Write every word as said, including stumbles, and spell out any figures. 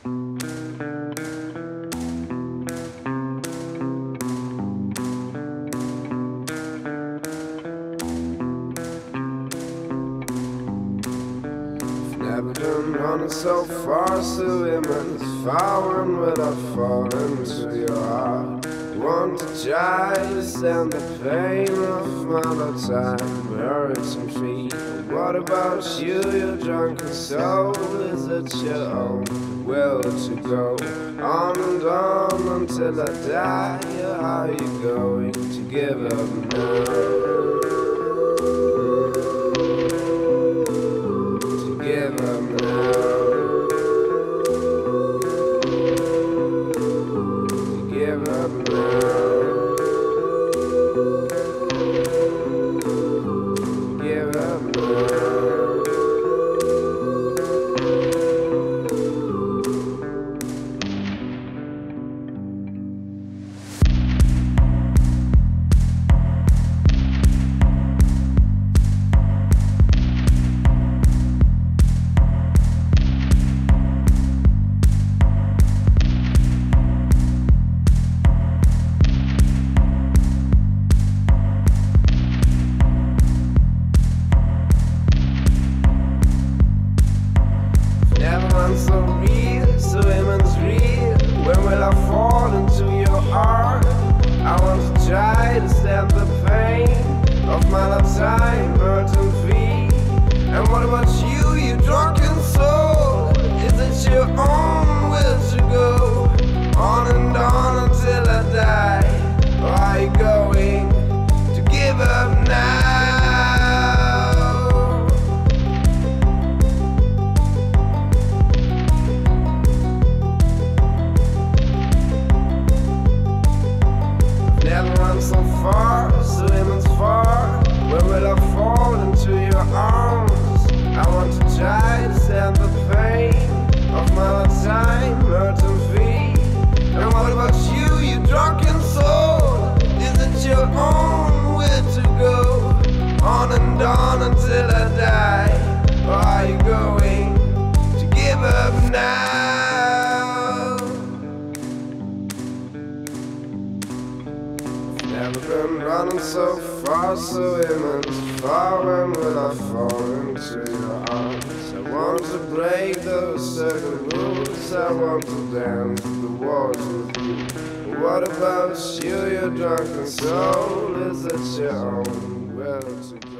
Never been running so far, so immense, far and without falling to your heart. Want to try to stand the pain of another time, hurts and feet. What about you, your drunken soul? Is it your own will to go on and on until I die? Or are you going to give up now? Give up now. Give up now. Give up now. So real, so immense real. When will I fall into your heart? I want to try to stand the pain of my lifetime, hurt and feet. And what about you, you drunken soul? Is it your own will to go on and on until I die? Or are you going to give up now? Never run so far, so immense far. Where will I fall into your arms? I want to try to stand the pain of my lifetime, hurt and feet. And what about you, you drunken soul? Is it your own will to go on and on until I die? Or are you going to give up now? Never been running so far, so immense, far. When will I fall into your arms? I want to break those certain rules. I want to dance the walls with you. What about you, your drunken soul? Is it your own will to go?